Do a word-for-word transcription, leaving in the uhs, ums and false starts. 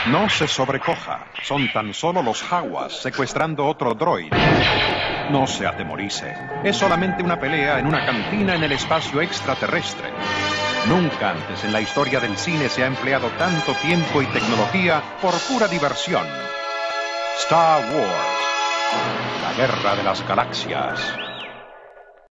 No se sobrecoja, son tan solo los Jawas secuestrando otro droid. No se atemorice, es solamente una pelea en una cantina en el espacio extraterrestre. Nunca antes en la historia del cine se ha empleado tanto tiempo y tecnología por pura diversión. Star Wars, la guerra de las galaxias.